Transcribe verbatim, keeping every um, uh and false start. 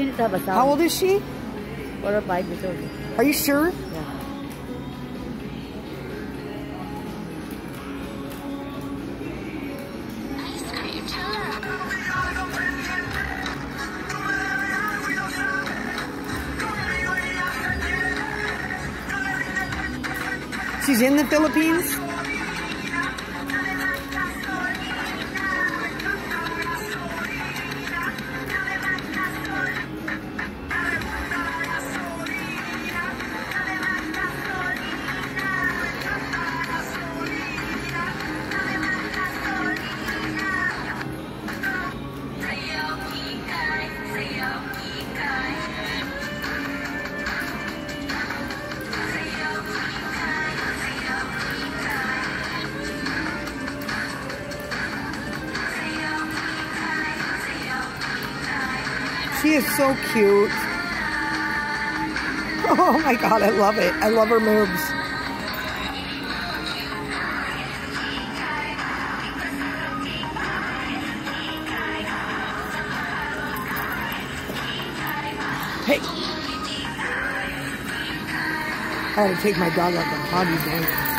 you need to have a sound. How old is she? Four or five years old. Are you sure? Yeah. She's in the Philippines? She is so cute. Oh my God, I love it. I love her moves. Hey. I had to take my dog out the potty bank.